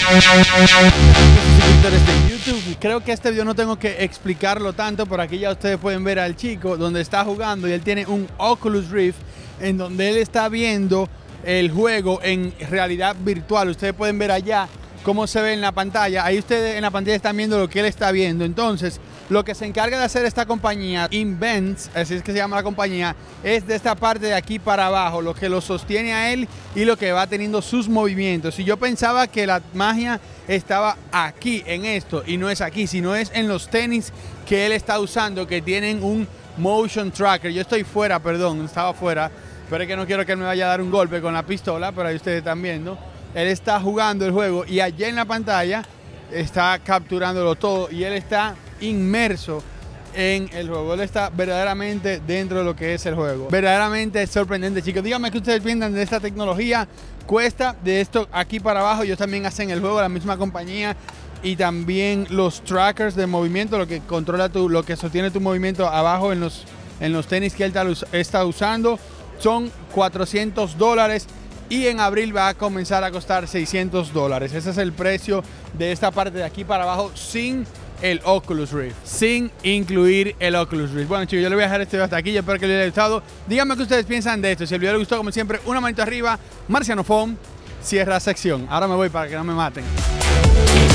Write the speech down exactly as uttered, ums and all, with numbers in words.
Suscriptores de YouTube, creo que este video no tengo que explicarlo tanto, por aquí ya ustedes pueden ver al chico donde está jugando y él tiene un Oculus Rift en donde él está viendo el juego en realidad virtual. Ustedes pueden ver allá cómo se ve en la pantalla. Ahí ustedes en la pantalla están viendo lo que él está viendo. Entonces, lo que se encarga de hacer esta compañía, Invents, así es que se llama la compañía, es de esta parte de aquí para abajo, lo que lo sostiene a él y lo que va teniendo sus movimientos. Y yo pensaba que la magia estaba aquí, en esto, y no es aquí, sino es en los tenis que él está usando, que tienen un motion tracker. Yo estoy fuera, perdón, estaba fuera, pero es que no quiero que él me vaya a dar un golpe con la pistola, pero ahí ustedes están viendo. Él está jugando el juego y allá en la pantalla está capturándolo todo y él está inmerso en el juego. Él está verdaderamente dentro de lo que es el juego. Verdaderamente sorprendente, chicos. Díganme que ustedes piensan de esta tecnología. Cuesta de esto aquí para abajo. Ellos también hacen el juego, la misma compañía. Y también los trackers de movimiento, lo que controla tu, lo que sostiene tu movimiento abajo en los, en los tenis que él está usando. Son cuatrocientos dólares. Y en abril va a comenzar a costar seiscientos dólares. Ese es el precio de esta parte de aquí para abajo sin el Oculus Rift, sin incluir el Oculus Rift. Bueno, chicos, yo le voy a dejar este video hasta aquí. Yo espero que les haya gustado. Díganme qué ustedes piensan de esto. Si el video les gustó, como siempre, una manito arriba. Marciano Phone cierra sección. Ahora me voy para que no me maten.